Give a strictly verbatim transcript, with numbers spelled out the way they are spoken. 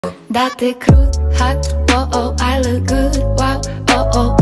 Да ты крут, hot, oh oh, I look good, wow, oh oh.